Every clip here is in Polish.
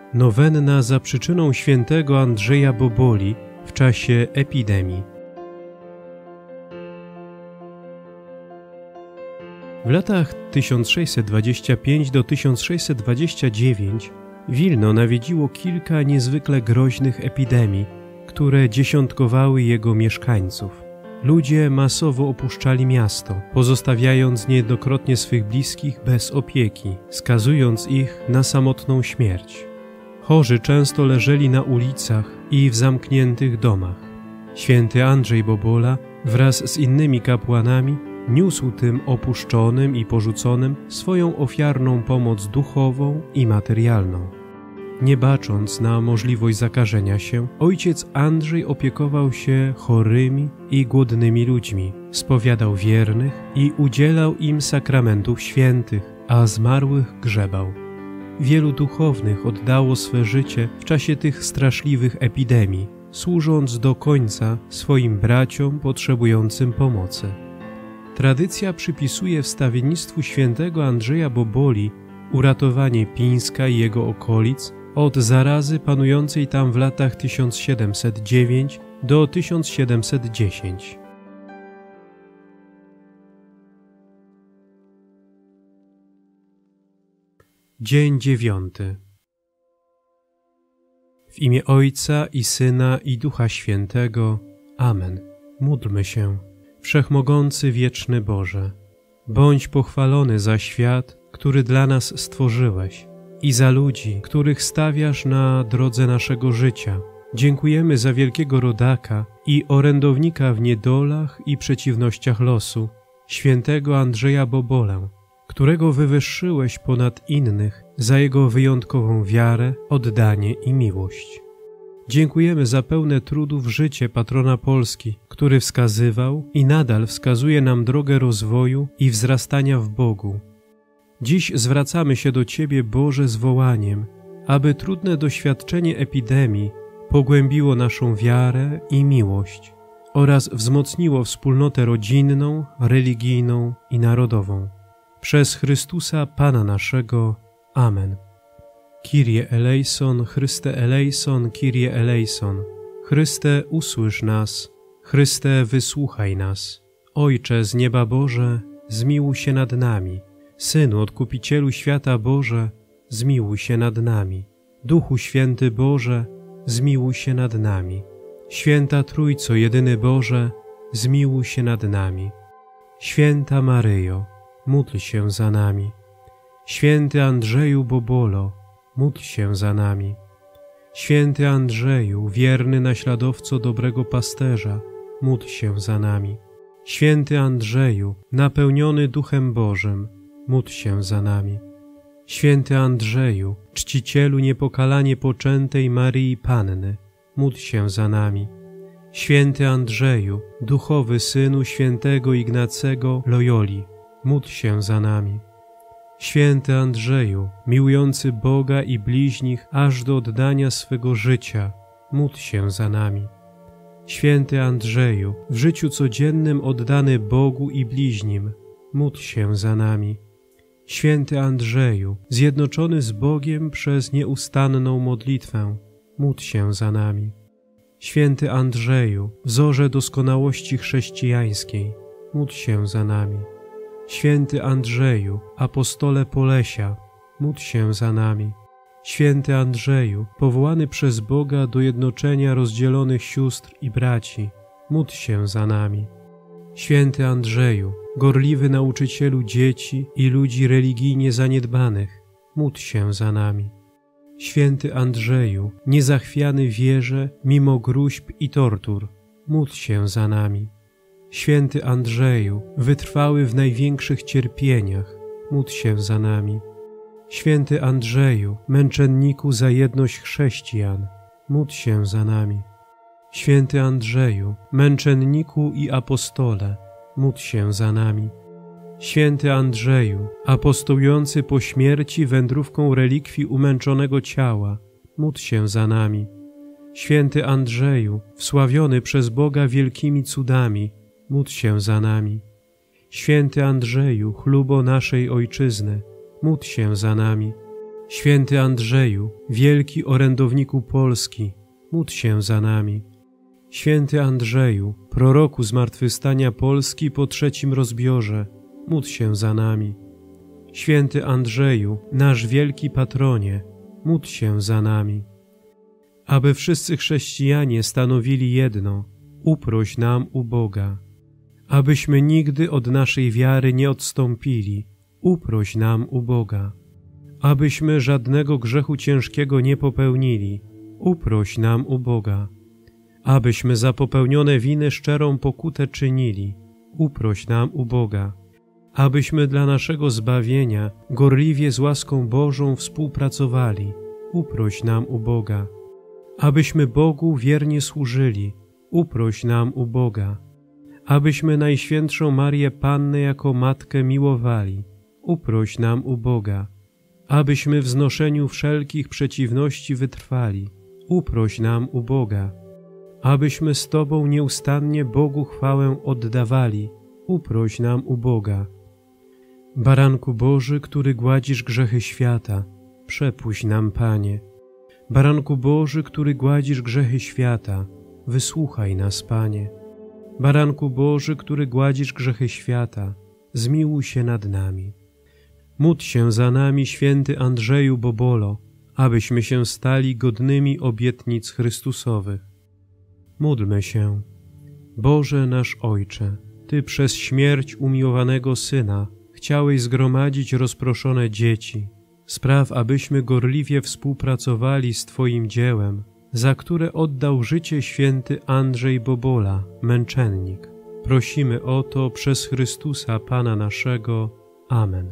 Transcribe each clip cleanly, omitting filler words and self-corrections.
Nowenna za przyczyną świętego Andrzeja Boboli w czasie epidemii. W latach 1625 do 1629 Wilno nawiedziło kilka niezwykle groźnych epidemii, które dziesiątkowały jego mieszkańców. Ludzie masowo opuszczali miasto, pozostawiając niejednokrotnie swych bliskich bez opieki, skazując ich na samotną śmierć. Chorzy często leżeli na ulicach i w zamkniętych domach. Święty Andrzej Bobola wraz z innymi kapłanami niósł tym opuszczonym i porzuconym swoją ofiarną pomoc duchową i materialną. Nie bacząc na możliwość zakażenia się, ojciec Andrzej opiekował się chorymi i głodnymi ludźmi, spowiadał wiernych i udzielał im sakramentów świętych, a zmarłych grzebał. Wielu duchownych oddało swe życie w czasie tych straszliwych epidemii, służąc do końca swoim braciom potrzebującym pomocy. Tradycja przypisuje wstawiennictwu świętego Andrzeja Boboli uratowanie Pińska i jego okolic od zarazy panującej tam w latach 1709 do 1710. Dzień 9. W imię Ojca i Syna i Ducha Świętego. Amen. Módlmy się. Wszechmogący wieczny Boże, bądź pochwalony za świat, który dla nas stworzyłeś, i za ludzi, których stawiasz na drodze naszego życia. Dziękujemy za wielkiego rodaka i orędownika w niedolach i przeciwnościach losu, świętego Andrzeja Bobolę, którego wywyższyłeś ponad innych za jego wyjątkową wiarę, oddanie i miłość. Dziękujemy za pełne trudów życie patrona Polski, który wskazywał i nadal wskazuje nam drogę rozwoju i wzrastania w Bogu. Dziś zwracamy się do Ciebie, Boże, z wołaniem, aby trudne doświadczenie epidemii pogłębiło naszą wiarę i miłość oraz wzmocniło wspólnotę rodzinną, religijną i narodową. Przez Chrystusa Pana naszego. Amen. Kyrie eleison, Chryste eleison, Kyrie eleison. Chryste, usłysz nas. Chryste, wysłuchaj nas. Ojcze z nieba Boże, zmiłuj się nad nami. Synu, Odkupicielu świata Boże, zmiłuj się nad nami. Duchu Święty Boże, zmiłuj się nad nami. Święta Trójco, jedyny Boże, zmiłuj się nad nami. Święta Maryjo, módl się za nami. Święty Andrzeju Bobolo, módl się za nami. Święty Andrzeju, wierny naśladowco dobrego pasterza, módl się za nami. Święty Andrzeju, napełniony Duchem Bożym, módl się za nami. Święty Andrzeju, czcicielu niepokalanie poczętej Maryi Panny, módl się za nami. Święty Andrzeju, duchowy synu świętego Ignacego Loyoli, módl się za nami. Święty Andrzeju, miłujący Boga i bliźnich aż do oddania swego życia, módl się za nami. Święty Andrzeju, w życiu codziennym oddany Bogu i bliźnim, módl się za nami. Święty Andrzeju, zjednoczony z Bogiem przez nieustanną modlitwę, módl się za nami. Święty Andrzeju, wzorze doskonałości chrześcijańskiej, módl się za nami. Święty Andrzeju, apostole Polesia, módl się za nami. Święty Andrzeju, powołany przez Boga do jednoczenia rozdzielonych sióstr i braci, módl się za nami. Święty Andrzeju, gorliwy nauczycielu dzieci i ludzi religijnie zaniedbanych, módl się za nami. Święty Andrzeju, niezachwiany wierze mimo gróźb i tortur, módl się za nami. Święty Andrzeju, wytrwały w największych cierpieniach, módl się za nami. Święty Andrzeju, męczenniku za jedność chrześcijan, módl się za nami. Święty Andrzeju, męczenniku i apostole, módl się za nami. Święty Andrzeju, apostołujący po śmierci wędrówką relikwii umęczonego ciała, módl się za nami. Święty Andrzeju, wsławiony przez Boga wielkimi cudami, módl się za nami. Święty Andrzeju, chlubo naszej Ojczyzny, módl się za nami. Święty Andrzeju, wielki orędowniku Polski, módl się za nami. Święty Andrzeju, proroku zmartwychwstania Polski po trzecim rozbiorze, módl się za nami. Święty Andrzeju, nasz wielki patronie, módl się za nami. Aby wszyscy chrześcijanie stanowili jedno, uproś nam u Boga. Abyśmy nigdy od naszej wiary nie odstąpili, uproś nam u Boga. Abyśmy żadnego grzechu ciężkiego nie popełnili, uproś nam u Boga. Abyśmy za popełnione winy szczerą pokutę czynili, uproś nam u Boga. Abyśmy dla naszego zbawienia gorliwie z łaską Bożą współpracowali, uproś nam u Boga. Abyśmy Bogu wiernie służyli, uproś nam u Boga. Abyśmy Najświętszą Marię Pannę jako Matkę miłowali, uproś nam u Boga. Abyśmy w znoszeniu wszelkich przeciwności wytrwali, uproś nam u Boga. Abyśmy z Tobą nieustannie Bogu chwałę oddawali, uproś nam u Boga. Baranku Boży, który gładzisz grzechy świata, przepuść nam, Panie. Baranku Boży, który gładzisz grzechy świata, wysłuchaj nas, Panie. Baranku Boży, który gładzisz grzechy świata, zmiłuj się nad nami. Módl się za nami, święty Andrzeju Bobolo, abyśmy się stali godnymi obietnic Chrystusowych. Módlmy się. Boże nasz Ojcze, Ty przez śmierć umiłowanego Syna chciałeś zgromadzić rozproszone dzieci. Spraw, abyśmy gorliwie współpracowali z Twoim dziełem, za które oddał życie święty Andrzej Bobola, męczennik. Prosimy o to przez Chrystusa Pana naszego. Amen.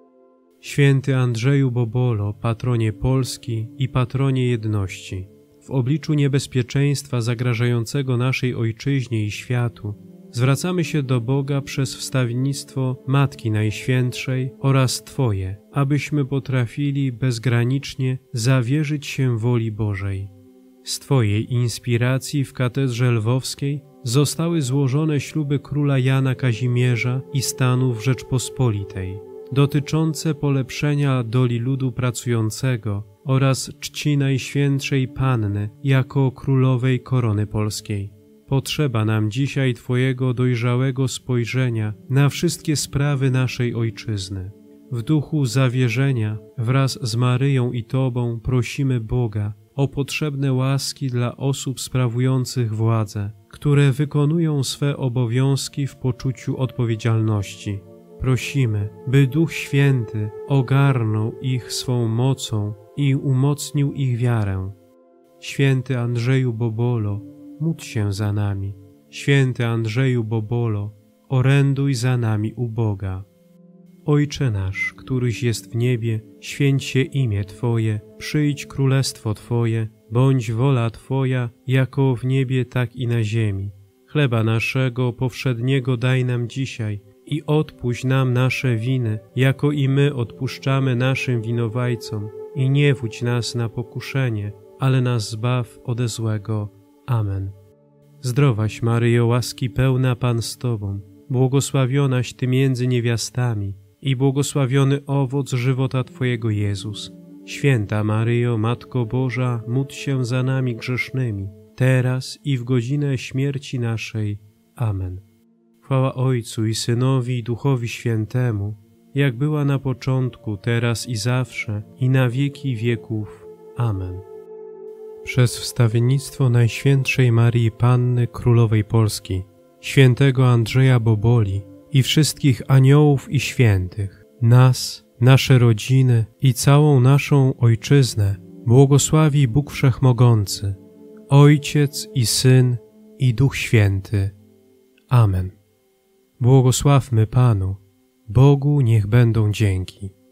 Święty Andrzeju Bobolo, patronie Polski i patronie jedności, w obliczu niebezpieczeństwa zagrażającego naszej Ojczyźnie i światu, zwracamy się do Boga przez wstawiennictwo Matki Najświętszej oraz Twoje, abyśmy potrafili bezgranicznie zawierzyć się woli Bożej. Z Twojej inspiracji w katedrze lwowskiej zostały złożone śluby króla Jana Kazimierza i Stanów Rzeczpospolitej, dotyczące polepszenia doli ludu pracującego oraz czci Najświętszej Panny jako królowej korony polskiej. Potrzeba nam dzisiaj Twojego dojrzałego spojrzenia na wszystkie sprawy naszej Ojczyzny. W duchu zawierzenia wraz z Maryją i Tobą prosimy Boga o potrzebne łaski dla osób sprawujących władzę, które wykonują swe obowiązki w poczuciu odpowiedzialności. Prosimy, by Duch Święty ogarnął ich swą mocą i umocnił ich wiarę. Święty Andrzeju Bobolo, módl się za nami. Święty Andrzeju Bobolo, oręduj za nami u Boga. Ojcze nasz, któryś jest w niebie, święć się imię Twoje, przyjdź królestwo Twoje, bądź wola Twoja, jako w niebie, tak i na ziemi. Chleba naszego powszedniego daj nam dzisiaj i odpuść nam nasze winy, jako i my odpuszczamy naszym winowajcom. I nie wódź nas na pokuszenie, ale nas zbaw ode złego. Amen. Zdrowaś Maryjo, łaski pełna, Pan z Tobą, błogosławionaś Ty między niewiastami i błogosławiony owoc żywota Twojego Jezus. Święta Maryjo, Matko Boża, módl się za nami grzesznymi, teraz i w godzinę śmierci naszej. Amen. Chwała Ojcu i Synowi i Duchowi Świętemu, jak była na początku, teraz i zawsze, i na wieki wieków. Amen. Przez wstawiennictwo Najświętszej Marii Panny Królowej Polski, świętego Andrzeja Boboli i wszystkich aniołów i świętych, nas, nasze rodziny i całą naszą Ojczyznę błogosławi Bóg Wszechmogący, Ojciec i Syn i Duch Święty. Amen. Błogosławmy Panu, Bogu niech będą dzięki.